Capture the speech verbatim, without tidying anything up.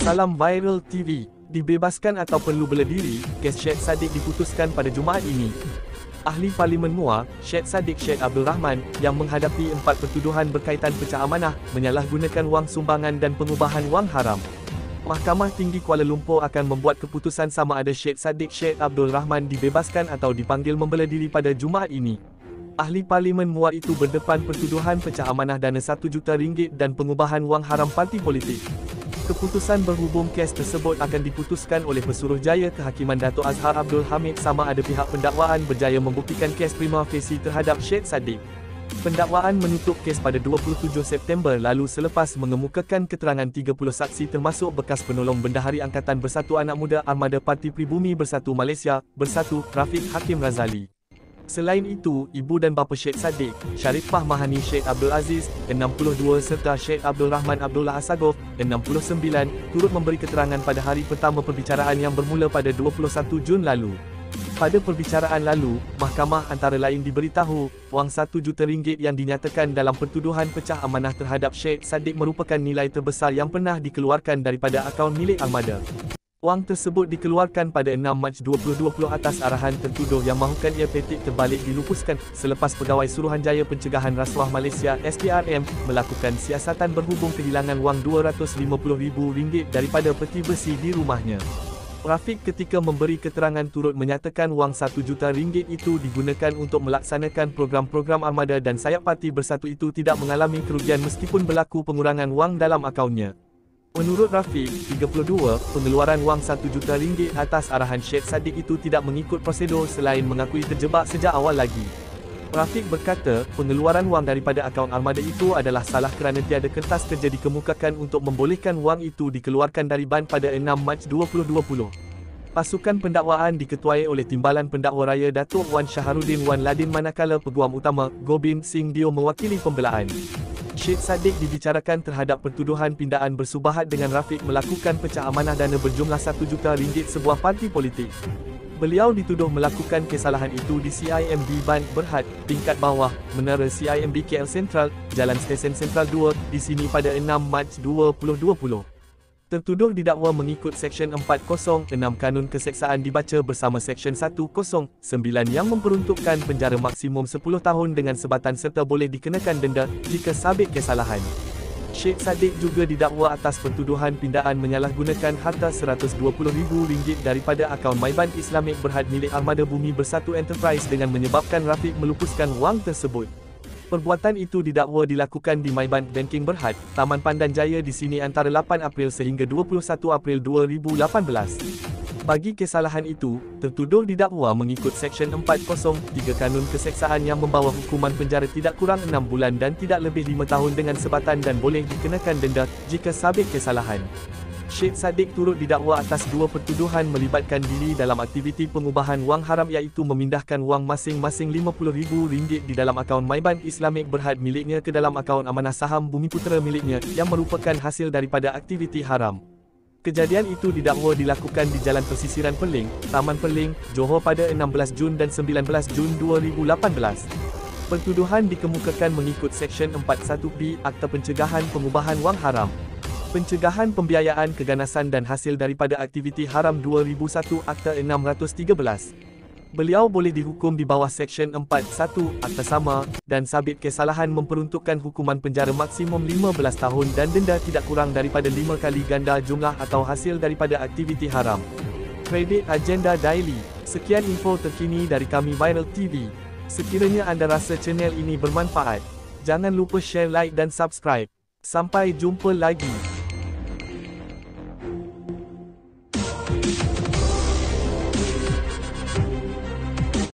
Salam Viral T V. Dibebaskan atau perlu bela diri, kes Syed Saddiq diputuskan pada Jumaat ini. Ahli Parlimen Muar, Syed Saddiq Syed Abdul Rahman, yang menghadapi empat pertuduhan berkaitan pecah amanah, menyalahgunakan wang sumbangan dan pengubahan wang haram. Mahkamah Tinggi Kuala Lumpur akan membuat keputusan sama ada Syed Saddiq Syed Abdul Rahman dibebaskan atau dipanggil membela diri pada Jumaat ini. Ahli Parlimen Muar itu berdepan pertuduhan pecah amanah dana satu juta ringgit dan pengubahan wang haram parti politik. Keputusan berhubung kes tersebut akan diputuskan oleh Pesuruhjaya Kehakiman Dato' Azhar Abdul Hamid sama ada pihak pendakwaan berjaya membuktikan kes prima facie terhadap Syed Saddiq. Pendakwaan menutup kes pada dua puluh tujuh September lalu selepas mengemukakan keterangan tiga puluh saksi termasuk bekas penolong Bendahari Angkatan Bersatu Anak Muda Armada Parti Pribumi Bersatu Malaysia, Bersatu, Rafiq Hakim Razali. Selain itu, ibu dan bapa Syed Saddiq, Sharifah Mahani Syed Abdul Aziz, enam puluh dua serta Syed Abdul Rahman Abdullah Assagof, enam puluh sembilan, turut memberi keterangan pada hari pertama perbicaraan yang bermula pada dua puluh satu Jun lalu. Pada perbicaraan lalu, mahkamah antara lain diberitahu, wang satu juta ringgit yang dinyatakan dalam pertuduhan pecah amanah terhadap Syed Saddiq merupakan nilai terbesar yang pernah dikeluarkan daripada akaun milik Armada. Wang tersebut dikeluarkan pada enam Mac dua ribu dua puluh atas arahan tertuduh yang mahukan ia petik terbalik dilupuskan selepas Pegawai Suruhanjaya Pencegahan Rasuah Malaysia S P R M melakukan siasatan berhubung kehilangan wang dua ratus lima puluh ribu ringgit daripada peti besi di rumahnya. Rafiq ketika memberi keterangan turut menyatakan wang satu juta ringgit itu digunakan untuk melaksanakan program-program Armada dan sayap Parti Bersatu itu tidak mengalami kerugian meskipun berlaku pengurangan wang dalam akaunnya. Menurut Rafiq, tiga puluh dua, pengeluaran wang satu juta ringgit atas arahan Syed Saddiq itu tidak mengikut prosedur selain mengakui terjebak sejak awal lagi. Rafiq berkata, pengeluaran wang daripada akaun Armada itu adalah salah kerana tiada kertas kerja dikemukakan untuk membolehkan wang itu dikeluarkan dari ban pada enam Mac dua ribu dua puluh. Pasukan pendakwaan diketuai oleh Timbalan Pendakwa Raya Datuk Wan Syaharudin Wan Ladin manakala Peguam Utama, Gobind Singh Dio mewakili pembelaan. Syed Saddiq dibicarakan terhadap pertuduhan pindaan bersubahat dengan Rafiq melakukan pecah amanah dana berjumlah satu juta ringgit sebuah parti politik. Beliau dituduh melakukan kesalahan itu di C I M B Band Berhad, tingkat bawah, Menara C I M B K L Sentral, Jalan Stesen Sentral dua, di sini pada enam Mac dua ribu dua puluh. Tertuduh didakwa mengikut Seksyen empat kosong enam Kanun Keseksaan dibaca bersama Seksyen seratus sembilan yang memperuntukkan penjara maksimum sepuluh tahun dengan sebatan serta boleh dikenakan denda jika sabit kesalahan. Syed Saddiq juga didakwa atas pertuduhan pindaan menyalahgunakan harta seratus dua puluh ribu ringgit daripada akaun Maybank Islamic Berhad milik Armada Bumi Bersatu Enterprise dengan menyebabkan Rafiq melupuskan wang tersebut. Perbuatan itu didakwa dilakukan di Maybank Banking Berhad, Taman Pandan Jaya di sini antara lapan April sehingga dua puluh satu April dua ribu lapan belas. Bagi kesalahan itu, tertuduh didakwa mengikut Seksyen empat kosong tiga Kanun Keseksaan yang membawa hukuman penjara tidak kurang enam bulan dan tidak lebih lima tahun dengan sebatan dan boleh dikenakan denda jika sabit kesalahan. Syed Saddiq turut didakwa atas dua pertuduhan melibatkan diri dalam aktiviti pengubahan wang haram iaitu memindahkan wang masing-masing lima puluh ribu ringgit di dalam akaun Maybank Islamic Berhad miliknya ke dalam akaun amanah saham Bumiputera miliknya yang merupakan hasil daripada aktiviti haram. Kejadian itu didakwa dilakukan di Jalan Pesisiran Perling, Taman Perling, Johor pada enam belas Jun dan sembilan belas Jun dua ribu lapan belas. Pertuduhan dikemukakan mengikut Seksyen empat puluh satu B Akta Pencegahan Pengubahan Wang Haram. Pencegahan Pembiayaan Keganasan dan Hasil daripada Aktiviti Haram dua ribu satu Akta enam ratus tiga belas. Beliau boleh dihukum di bawah Seksyen empat puluh satu Akta sama, dan sabit kesalahan memperuntukkan hukuman penjara maksimum lima belas tahun dan denda tidak kurang daripada lima kali ganda jumlah atau hasil daripada aktiviti haram. Kredit Agenda Daily. Sekian info terkini dari kami Viral T V. Sekiranya anda rasa channel ini bermanfaat, jangan lupa share, like dan subscribe. Sampai jumpa lagi.